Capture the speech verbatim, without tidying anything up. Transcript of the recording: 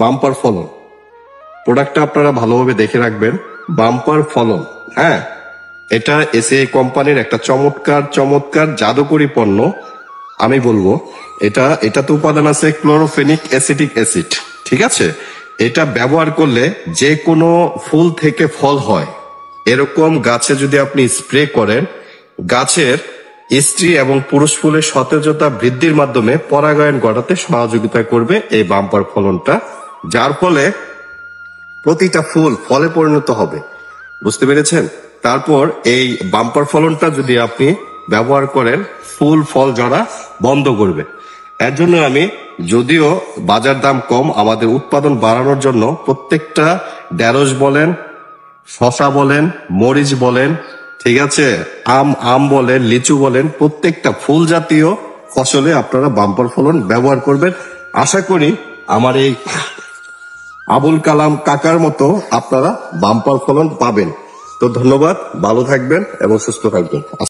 Bumper ফলন। প্রোডাক্টটা আপনারা ভালোভাবে দেখে রাখবেন, বাম্পার ফলন। হ্যাঁ, এটা এসিআই কোম্পানির একটা চমৎকার চমৎকার জাদুকরি পণ্য। আমি বলবো এটা এটাতে উপাদান আছে ক্লোরোফেনিক অ্যাসিটিক অ্যাসিড, ঠিক আছে? এটা ব্যবহার করলে যে কোনো ফুল থেকে ফল হয়। এরকম গাছে যদি আপনি স্প্রে করেন, গাছের স্ত্রী এবং পুরুষ ফুলের সতেজতা বৃদ্ধির মাধ্যমে পরাগায়ন ঘটাতে সহযোগিতা করবে এই বাম্পার ফলনটা, যার ফলে প্রতিটা ফুল ফলে পরিণত হবে। বুঝতে পেরেছেন? তারপর এই বাম্পার ফলনটা যদি আপনি ব্যবহার করেন, ফুল ফল ঝরা বন্ধ করবে। এর জন্য আমি, যদিও বাজার দাম কম, আমাদের উৎপাদন বাড়ানোর জন্য প্রত্যেকটা ঢেঁড়স বলেন, শশা বলেন, মরিচ বলেন, ঠিক আছে, আম আম বলেন, লিচু বলেন, প্রত্যেকটা ফুল জাতীয় ফসলে আপনারা বাম্পার ফলন ব্যবহার করবেন। আশা করি আমার এই আবুল কালাম কাকার মতো আপনারা বাম্পার ফলন পাবেন। তো ধন্যবাদ, ভালো থাকবেন এবং সুস্থ থাকবেন।